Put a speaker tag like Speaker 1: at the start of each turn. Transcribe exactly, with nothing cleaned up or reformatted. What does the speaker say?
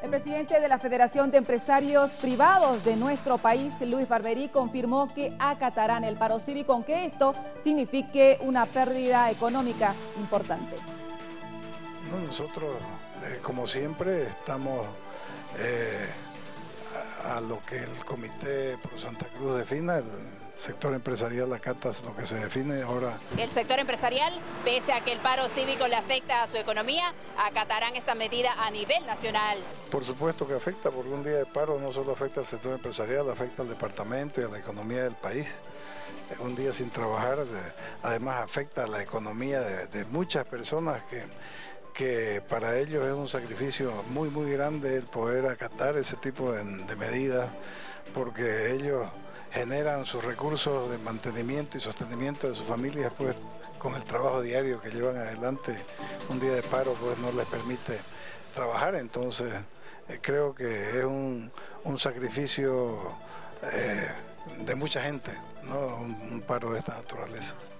Speaker 1: El presidente de la Federación de Empresarios Privados de nuestro país, Luis Barberí, confirmó que acatarán el paro cívico, aunque esto signifique una pérdida económica importante.
Speaker 2: No, nosotros, eh, como siempre, estamos eh, a, a lo que el Comité Pro Santa Cruz defina. El sector empresarial acata lo que se define ahora.
Speaker 3: El sector empresarial, pese a que el paro cívico le afecta a su economía, acatarán esta medida a nivel nacional.
Speaker 2: Por supuesto que afecta, porque un día de paro no solo afecta al sector empresarial, afecta al departamento y a la economía del país. Un día sin trabajar, además afecta a la economía de, de muchas personas que, que para ellos es un sacrificio muy muy grande el poder acatar ese tipo de, de medidas, porque ellos generan sus recursos de mantenimiento y sostenimiento de sus familias, pues con el trabajo diario que llevan adelante. Un día de paro pues no les permite trabajar, entonces eh, creo que es un, un sacrificio eh, de mucha gente, ¿no? Un, un paro de esta naturaleza.